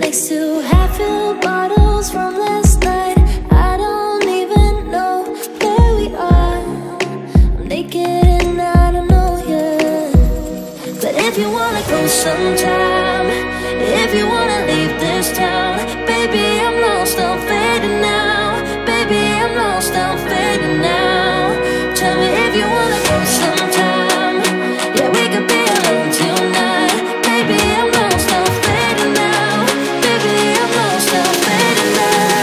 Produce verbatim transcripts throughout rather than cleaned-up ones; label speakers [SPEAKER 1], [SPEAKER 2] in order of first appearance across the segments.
[SPEAKER 1] I still have filled bottles from last night. I don't even know where we are. I'm naked and I don't know yet. But if you wanna go sometime, if you wanna leave this town, baby, I'm lost, I'm fading now. Baby, I'm lost, I'm fading now. Tell me if you wanna go sometime. Yeah, we could be alone tonight. Baby, I'm lost, I'm fading now. Baby, I'm lost, I'm fading now.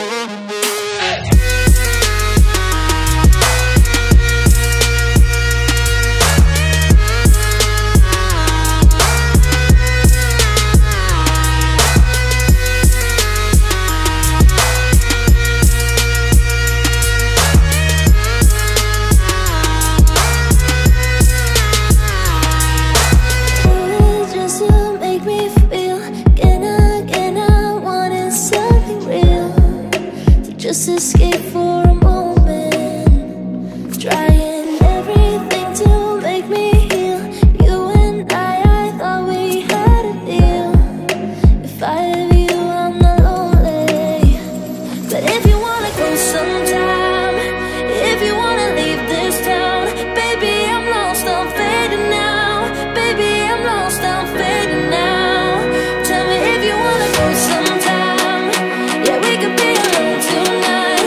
[SPEAKER 1] Just escape for a moment, trying everything to make me heal. You and I, I thought we had a deal. If I have you, I'm not lonely. But if you wanna go sometime, if you wanna leave this town, baby, I'm lost, I'm fading now. Baby, I'm lost, I'm fading now. Tell me if you wanna go sometime. Yeah, we could be alone tonight.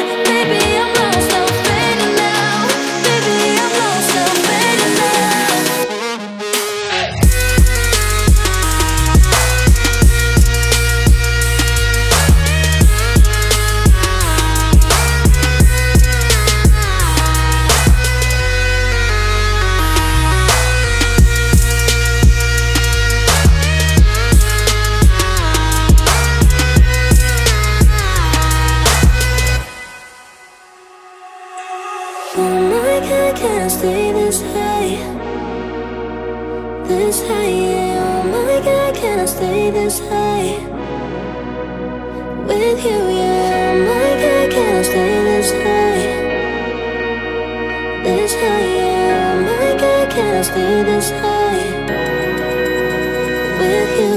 [SPEAKER 1] I can't stay this high, this high, yeah. Oh my God, can I stay this high with you, yeah. Oh my God, can I stay this high, this high, yeah. Oh my God, can I stay this high with you.